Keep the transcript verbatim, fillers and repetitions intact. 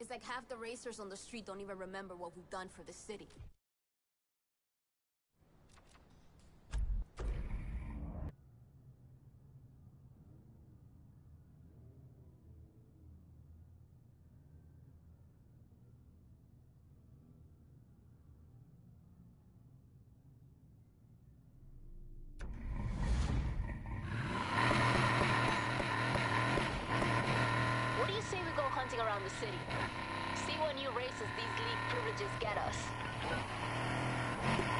It's like half the racers on the street don't even remember what we've done for the city. Hunting around the city. See what new races these league privileges get us.